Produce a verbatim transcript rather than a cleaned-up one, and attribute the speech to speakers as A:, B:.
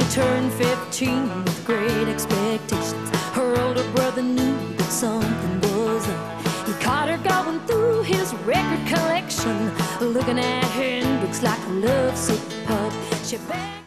A: turned fifteen with great expectations. Her older brother knew that something was up. He caught her going through his record collection, looking at her in books like a lovesick pup. She begged